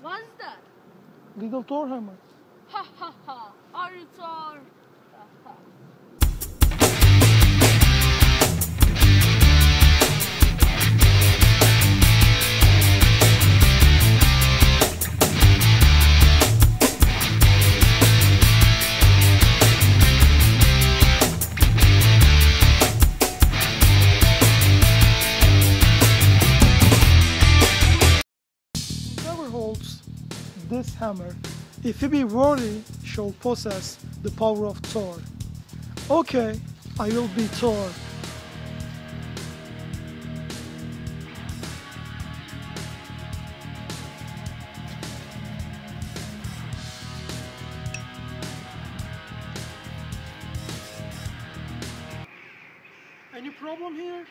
What's that? Little THOR hammer. Ha ha ha. Are you THOR? Ha ha. Whoever holds this hammer, if he be worthy, shall possess the power of THOR. Okay, I will be THOR. Any problem here?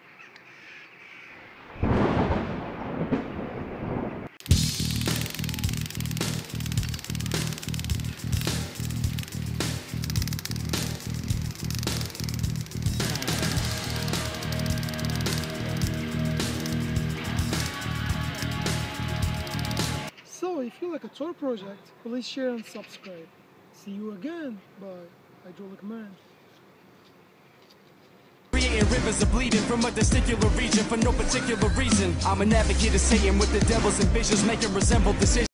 So if you like a THOR project, please share and subscribe. See you again. Bye. Hydraulic Man. Creating rivers are bleeding from a testicular region for no particular reason. I'm an advocate of Satan with the devil's and visions, making resemble decisions.